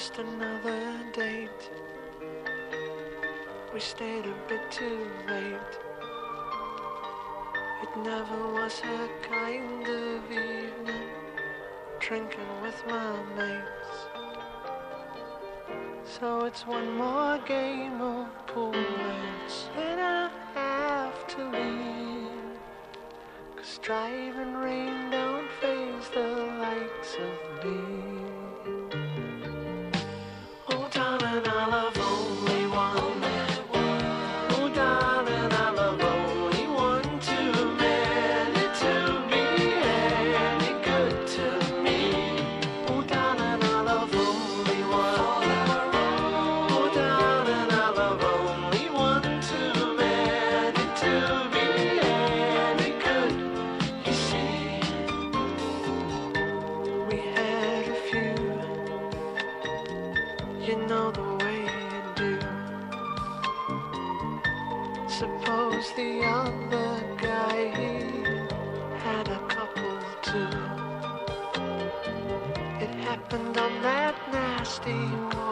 just another date. We stayed a bit too late. It never was her kind of evening, drinking with my mates. So it's one more game of pool, then I have to leave. 'Cause driving rain don't faze the likes of me. Oh darling, I love only one. Oh darling, I love only one. Too many to be any good to me. Oh darling, I love only one. Oh darling, I love only one. Too many to be any good. You see, we had a few. You know the way you do. Suppose the other guy, he had a couple too. It happened on that nasty one.